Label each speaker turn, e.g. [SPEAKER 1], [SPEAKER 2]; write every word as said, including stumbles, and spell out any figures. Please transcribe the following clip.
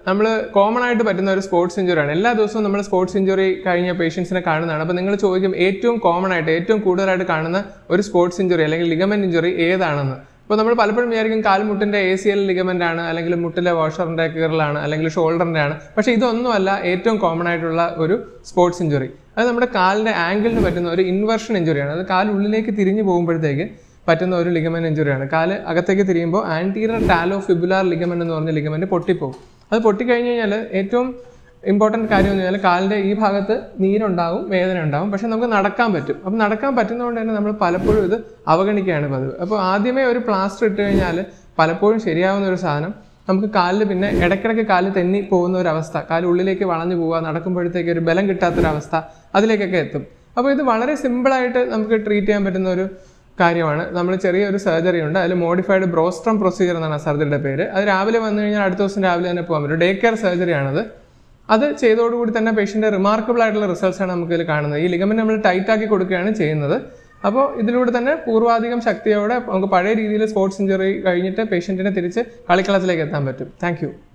[SPEAKER 1] നമ്മൾ കോമൺ ആയിട്ട് പറ്റുന്ന ഒരു സ്പോർട്സ് ഇഞ്ചുറിയാണ്. എല്ലാ ദിവസവും നമ്മൾ സ്പോർട്സ് ഇഞ്ചുറി കഴിഞ്ഞ പേഷ്യൻസിനെ കാണുന്നതാണ്. അപ്പോൾ നിങ്ങൾ ചോദിക്കും ഏറ്റവും കോമൺ ആയിട്ട് ഏറ്റവും കൂടുതലായിട്ട് കാണുന്ന ഒരു സ്പോർട്സ് ഇഞ്ചുറി അല്ലെങ്കിൽ ലിഗമെന്റ് ഇഞ്ചുറി ഏതാണെന്ന്. അപ്പോൾ നമ്മൾ പലപ്പോഴും വിചാരിക്കും കാൽമുട്ടിൻ്റെ എ സി എൽ ലിഗമെന്റ് ആണ്, അല്ലെങ്കിൽ മുട്ടിലെ വാഷറിൻ്റെ കീറലാണ്, അല്ലെങ്കിൽ ഷോൾഡറിൻ്റെ ആണ്. പക്ഷേ ഇതൊന്നുമല്ല ഏറ്റവും കോമൺ ആയിട്ടുള്ള ഒരു സ്പോർട്സ് ഇഞ്ചുറി. അത് നമ്മുടെ കാലിൻ്റെ ആംഗിളിന് പറ്റുന്ന ഒരു ഇൻവേർഷൻ ഇഞ്ചുറിയാണ്. അത് കാലുള്ളിലേക്ക് തിരിഞ്ഞു പോകുമ്പോഴത്തേക്ക് പറ്റുന്ന ഒരു ലിഗമെന്റ് ഇഞ്ചുറിയാണ്. കാല് അകത്തേക്ക് തിരിയുമ്പോൾ ആൻറ്റീരിയർ ടാലോ ഫിബുലാർ ലിഗമെന്റ് എന്ന് പറഞ്ഞ ലിഗമെന്റ് പൊട്ടിപ്പോകും. അത് പൊട്ടിക്കഴിഞ്ഞ് കഴിഞ്ഞാൽ ഏറ്റവും ഇമ്പോർട്ടൻറ്റ് കാര്യം എന്ന് പറഞ്ഞാൽ കാലിൻ്റെ ഈ ഭാഗത്ത് നീരുണ്ടാവും, വേദന ഉണ്ടാവും, പക്ഷെ നമുക്ക് നടക്കാൻ പറ്റും. അപ്പം നടക്കാൻ പറ്റുന്നതുകൊണ്ട് തന്നെ നമ്മൾ പലപ്പോഴും ഇത് അവഗണിക്കുകയാണ് പതിവ്. അപ്പോൾ ആദ്യമേ ഒരു പ്ലാസ്റ്റർ ഇട്ട് കഴിഞ്ഞാൽ പലപ്പോഴും ശരിയാവുന്ന ഒരു സാധനം നമുക്ക് കാലിൽ പിന്നെ ഇടയ്ക്കിടയ്ക്ക് കാല് തെന്നി പോകുന്ന ഒരു അവസ്ഥ, കാല് ഉള്ളിലേക്ക് വളഞ്ഞു പോവുക, നടക്കുമ്പോഴത്തേക്ക് ഒരു ബലം കിട്ടാത്തൊരവസ്ഥ, അതിലേക്കൊക്കെ എത്തും. അപ്പോൾ ഇത് വളരെ സിമ്പിളായിട്ട് നമുക്ക് ട്രീറ്റ് ചെയ്യാൻ പറ്റുന്ന ഒരു കാര്യമാണ്. നമ്മൾ ചെറിയൊരു സർജറി ഉണ്ട്, അതിൽ മോഡിഫൈഡ് ബ്രോസ്ട്രം പ്രൊസീജിയർ എന്നാണ് സർജറിയുടെ പേര്. അത് രാവിലെ വന്നു കഴിഞ്ഞാൽ അടുത്ത ദിവസം രാവിലെ തന്നെ പോകാൻ പറ്റും. ഡേ കെയർ സർജറിയാണത്. അത് ചെയ്തതോടുകൂടി തന്നെ പേഷ്യൻ്റെ റിമാർക്കബിൾ ആയിട്ടുള്ള റിസൾട്ട്സ് ആണ് നമുക്ക് ഇതിൽ കാണുന്നത്. ഈ ലിഗമെന്റ് നമ്മൾ ടൈറ്റ് ആക്കി കൊടുക്കുകയാണ് ചെയ്യുന്നത്. അപ്പോൾ ഇതിലൂടെ തന്നെ പൂർവാധികം ശക്തിയോടെ നമുക്ക് പഴയ രീതിയിൽ സ്പോർട്സ് ഇഞ്ചുറി കഴിഞ്ഞിട്ട് പേഷ്യൻറ്റിനെ തിരിച്ച് കളിക്കളത്തിലേക്ക് എത്താൻ പറ്റും. താങ്ക്